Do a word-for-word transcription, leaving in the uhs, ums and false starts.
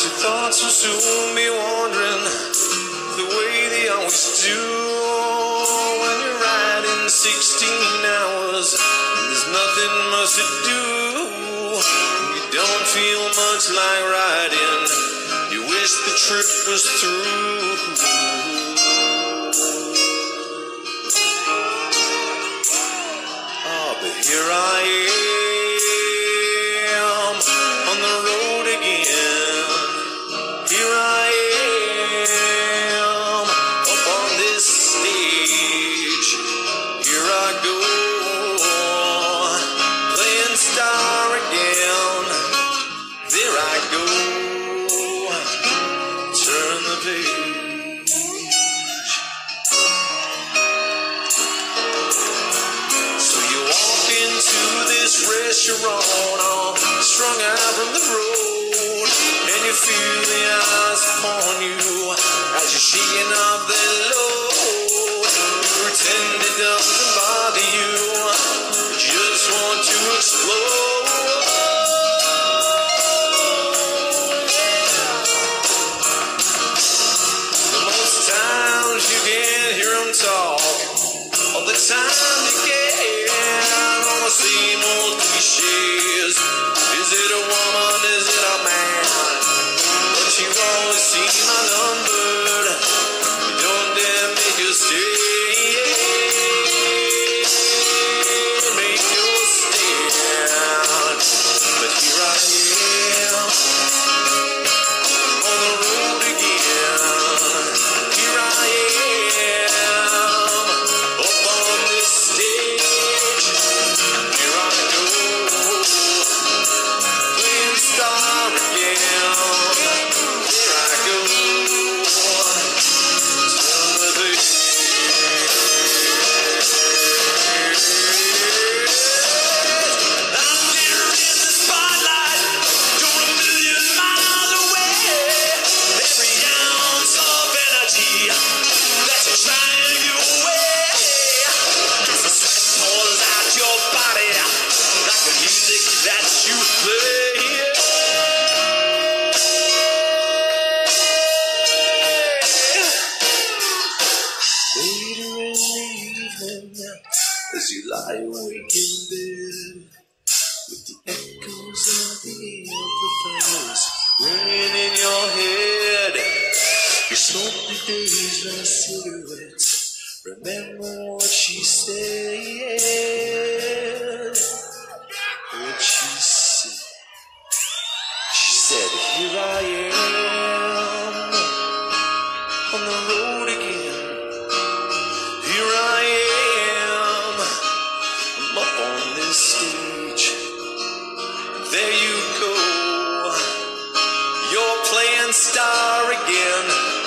Your thoughts will soon be wandering the way they always do. When you're riding sixteen hours, there's nothing much to do. You don't feel much like riding. You wish the trip was through. Oh, but here I am on the road again. Here I am up on this stage. Here I go, playing star again. There I go, turn the page. So you walk into this restaurant all strung out from the road, and you feel the eyes upon you as you're shaking off that load. You pretend it doesn't bother you, but you just want to explode. The most times you can hear them talk, all the time you can, on the same old cliches. Is it a woman, is it a man? But you always seem outnumbered. You don't dare make a stay. Make your stand. But here I am on the road again. Here I am up on this stage. Here I go, playing star again. Here I go, turn the page. I'm here in the spotlight, you're a million miles away. Every ounce of energy that you're trying to give away, as the sweat pours out your body like the music that you play. Later in the evening, as you lie awake in bed, with the echoes of the amplifiers ringing in your head, you smoke the days like cigarettes. Remember what she said. What she said. She said, here I am on the road again. Here I am, I'm up on this stage. There you go, you're playing star again.